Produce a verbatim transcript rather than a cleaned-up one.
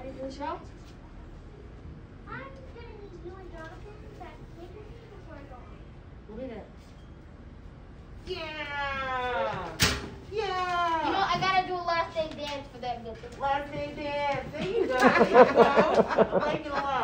ready for the show? I'm gonna need you and Jonathan to make a scene before I go on. Look at that. Yeah! You know, Yeah! I gotta do a last day dance for that good thing. Last day dance. There you go. There you go. I like it a lot.